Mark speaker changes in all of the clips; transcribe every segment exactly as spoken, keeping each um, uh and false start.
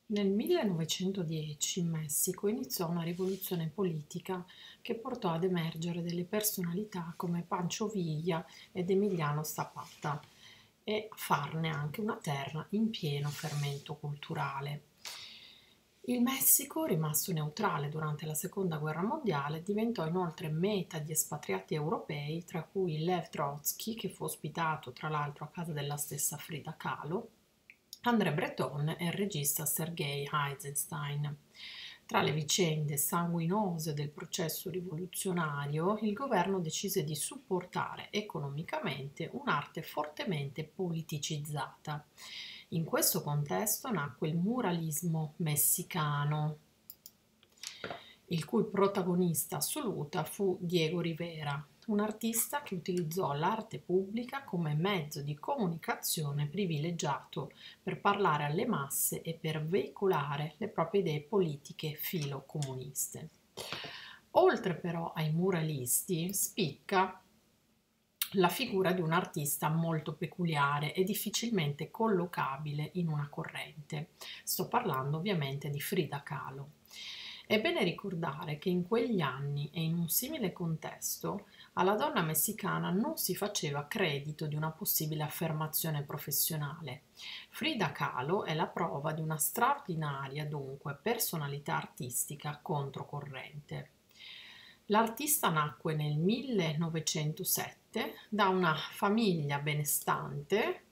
Speaker 1: Nel millenovecentodieci in Messico iniziò una rivoluzione politica che portò ad emergere delle personalità come Pancho Villa ed Emiliano Zapata e a farne anche una terra in pieno fermento culturale. Il Messico, rimasto neutrale durante la Seconda Guerra Mondiale, diventò inoltre meta di espatriati europei, tra cui Lev Trotsky, che fu ospitato tra l'altro a casa della stessa Frida Kahlo, André Breton e il regista Sergei Eisenstein. Tra le vicende sanguinose del processo rivoluzionario, il governo decise di supportare economicamente un'arte fortemente politicizzata. In questo contesto nacque il muralismo messicano, il cui protagonista assoluta fu Diego Rivera, un artista che utilizzò l'arte pubblica come mezzo di comunicazione privilegiato per parlare alle masse e per veicolare le proprie idee politiche filo-comuniste. Oltre però ai muralisti, spicca la figura di un artista molto peculiare e difficilmente collocabile in una corrente. Sto parlando ovviamente di Frida Kahlo. È bene ricordare che in quegli anni e in un simile contesto alla donna messicana non si faceva credito di una possibile affermazione professionale. Frida Kahlo è la prova di una straordinaria, dunque, personalità artistica controcorrente. L'artista nacque nel millenovecentosette da una famiglia benestante,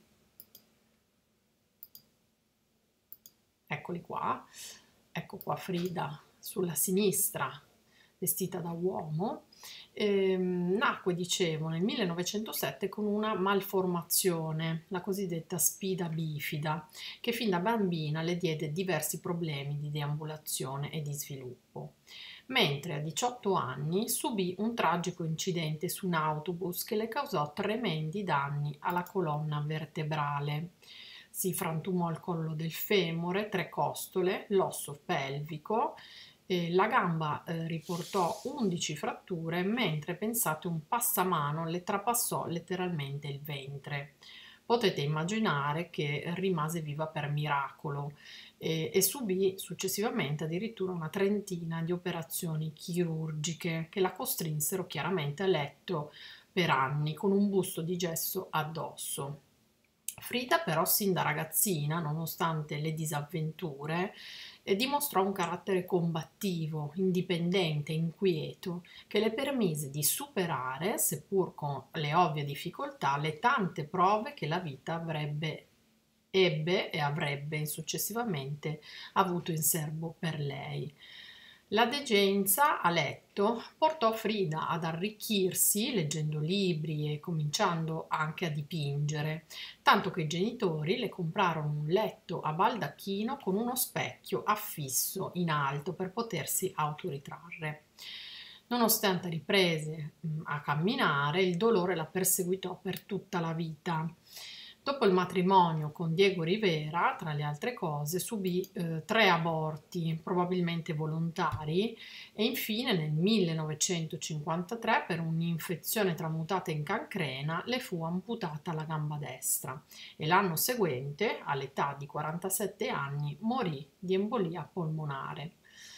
Speaker 1: eccoli qua, ecco qua Frida sulla sinistra, vestita da uomo. Ehm, nacque, dicevo, nel millenovecentosette con una malformazione, la cosiddetta spina bifida, che fin da bambina le diede diversi problemi di deambulazione e di sviluppo. Mentre a diciotto anni subì un tragico incidente su un autobus che le causò tremendi danni alla colonna vertebrale. Si frantumò il collo del femore, tre costole, l'osso pelvico, eh, la gamba eh, riportò undici fratture, mentre pensate un passamano le trapassò letteralmente il ventre. Potete immaginare che rimase viva per miracolo e, e subì successivamente addirittura una trentina di operazioni chirurgiche che la costrinsero chiaramente a letto per anni con un busto di gesso addosso. Frida però sin da ragazzina, nonostante le disavventure, eh, dimostrò un carattere combattivo, indipendente, inquieto, che le permise di superare, seppur con le ovvie difficoltà, le tante prove che la vita avrebbe ebbe e avrebbe successivamente avuto in serbo per lei. La degenza a letto portò Frida ad arricchirsi leggendo libri e cominciando anche a dipingere, tanto che i genitori le comprarono un letto a baldacchino con uno specchio affisso in alto per potersi autoritrarre. Nonostante riprese mh, a camminare, il dolore la perseguitò per tutta la vita. Dopo il matrimonio con Diego Rivera, tra le altre cose, subì eh, tre aborti, probabilmente volontari, e infine nel millenovecentocinquantatré, per un'infezione tramutata in cancrena, le fu amputata la gamba destra e l'anno seguente, all'età di quarantasette anni, morì di embolia polmonare.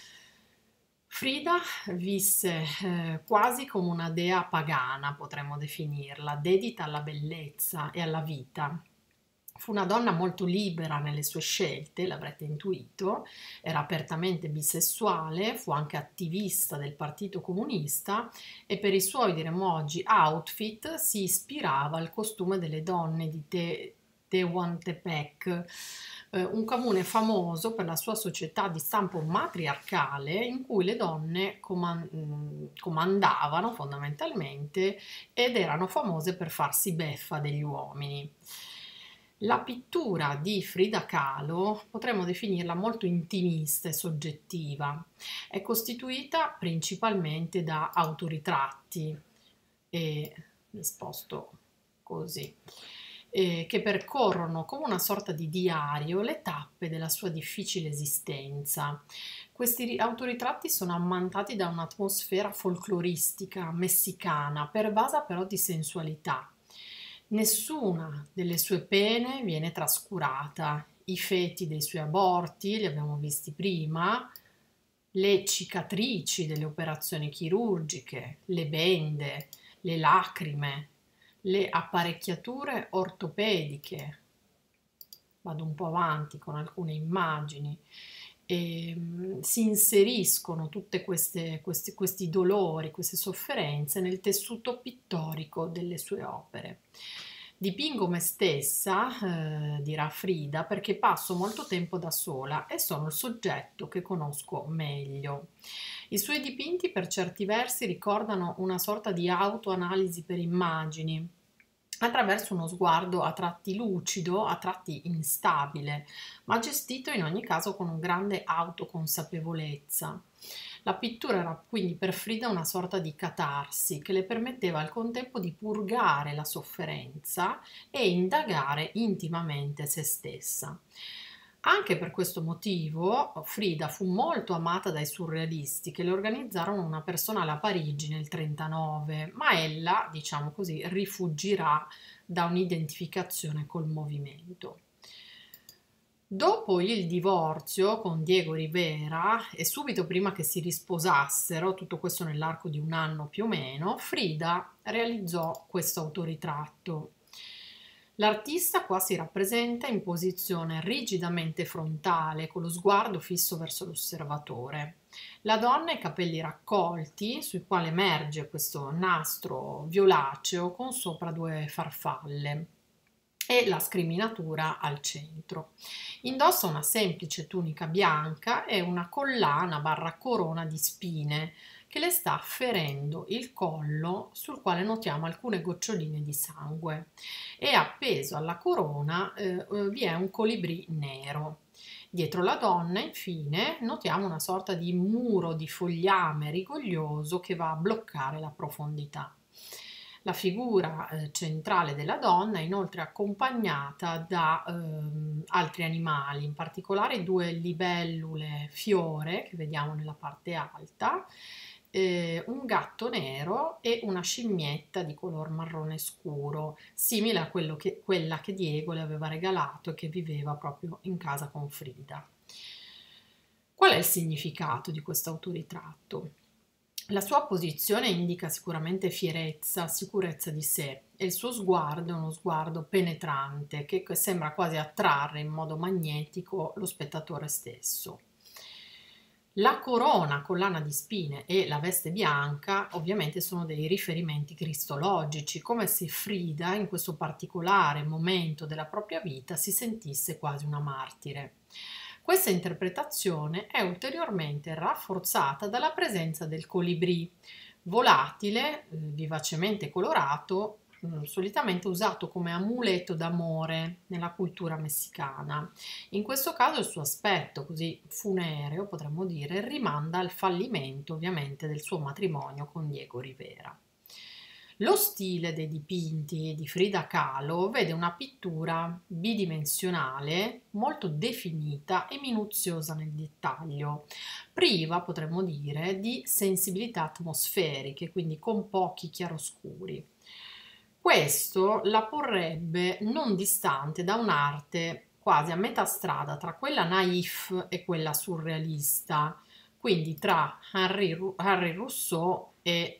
Speaker 1: Frida visse eh, quasi come una dea pagana, potremmo definirla, dedita alla bellezza e alla vita. Fu una donna molto libera nelle sue scelte, l'avrete intuito, era apertamente bisessuale, fu anche attivista del Partito Comunista e per i suoi, diremmo oggi, outfit si ispirava al costume delle donne di Te- Tehuantepec, eh, un comune famoso per la sua società di stampo matriarcale in cui le donne coman- comandavano fondamentalmente ed erano famose per farsi beffa degli uomini. La pittura di Frida Kahlo potremmo definirla molto intimista e soggettiva. È costituita principalmente da autoritratti, e mi sposto così, eh, che percorrono come una sorta di diario le tappe della sua difficile esistenza. Questi autoritratti sono ammantati da un'atmosfera folcloristica messicana, pervasa però di sensualità. Nessuna delle sue pene viene trascurata, i feti dei suoi aborti, li abbiamo visti prima, le cicatrici delle operazioni chirurgiche, le bende, le lacrime, le apparecchiature ortopediche. Vado un po' avanti con alcune immagini. E, um, si inseriscono tutti questi, questi dolori, queste sofferenze nel tessuto pittorico delle sue opere. Dipingo me stessa, eh, dirà Frida, perché passo molto tempo da sola e sono il soggetto che conosco meglio. I suoi dipinti per certi versi ricordano una sorta di autoanalisi per immagini, attraverso uno sguardo a tratti lucido, a tratti instabile, ma gestito in ogni caso con un grande autoconsapevolezza. La pittura era quindi per Frida una sorta di catarsi che le permetteva al contempo di purgare la sofferenza e indagare intimamente se stessa. Anche per questo motivo Frida fu molto amata dai surrealisti che le organizzarono una personale a Parigi nel trentanove, ma ella, diciamo così, rifuggirà da un'identificazione col movimento. Dopo il divorzio con Diego Rivera e subito prima che si risposassero, tutto questo nell'arco di un anno più o meno, Frida realizzò questo autoritratto. L'artista qua si rappresenta in posizione rigidamente frontale, con lo sguardo fisso verso l'osservatore. La donna ha i capelli raccolti, sui quali emerge questo nastro violaceo con sopra due farfalle, e la scriminatura al centro. Indossa una semplice tunica bianca e una collana barra corona di spine che le sta ferendo il collo, sul quale notiamo alcune goccioline di sangue, e appeso alla corona eh, vi è un colibrì nero. Dietro la donna, infine, notiamo una sorta di muro di fogliame rigoglioso che va a bloccare la profondità. La figura eh, centrale della donna è inoltre accompagnata da ehm, altri animali, in particolare due libellule fiore che vediamo nella parte alta, eh, un gatto nero e una scimmietta di color marrone scuro, simile a quello che, quella che Diego le aveva regalato e che viveva proprio in casa con Frida. Qual è il significato di questo autoritratto? La sua posizione indica sicuramente fierezza, sicurezza di sé, e il suo sguardo è uno sguardo penetrante che sembra quasi attrarre in modo magnetico lo spettatore stesso. La corona, collana di spine e la veste bianca ovviamente sono dei riferimenti cristologici, come se Frida in questo particolare momento della propria vita si sentisse quasi una martire. Questa interpretazione è ulteriormente rafforzata dalla presenza del colibrì, volatile, vivacemente colorato, solitamente usato come amuleto d'amore nella cultura messicana. In questo caso il suo aspetto così funereo, potremmo dire, rimanda al fallimento ovviamente del suo matrimonio con Diego Rivera. Lo stile dei dipinti di Frida Kahlo vede una pittura bidimensionale molto definita e minuziosa nel dettaglio, priva, potremmo dire, di sensibilità atmosferiche, quindi con pochi chiaroscuri. Questo la porrebbe non distante da un'arte quasi a metà strada tra quella naif e quella surrealista, quindi tra Henri, Henri Rousseau e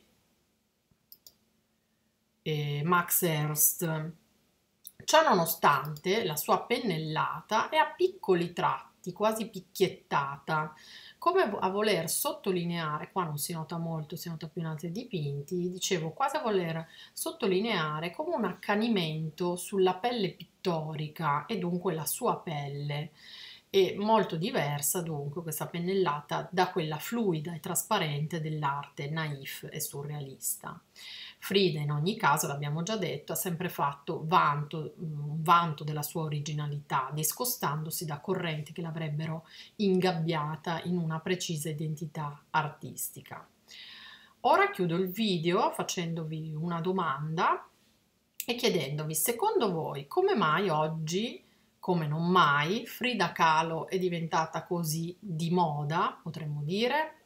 Speaker 1: E Max Ernst. Ciò nonostante, la sua pennellata è a piccoli tratti, quasi picchiettata, come a voler sottolineare, qua non si nota molto, si nota più in altri dipinti, dicevo, quasi a voler sottolineare come un accanimento sulla pelle pittorica e dunque la sua pelle. È molto diversa dunque questa pennellata da quella fluida e trasparente dell'arte naif e surrealista. Frida in ogni caso, l'abbiamo già detto, ha sempre fatto vanto, un vanto della sua originalità, discostandosi da correnti che l'avrebbero ingabbiata in una precisa identità artistica. Ora chiudo il video facendovi una domanda e chiedendovi, secondo voi, come mai oggi, come non mai, Frida Kahlo è diventata così di moda, potremmo dire?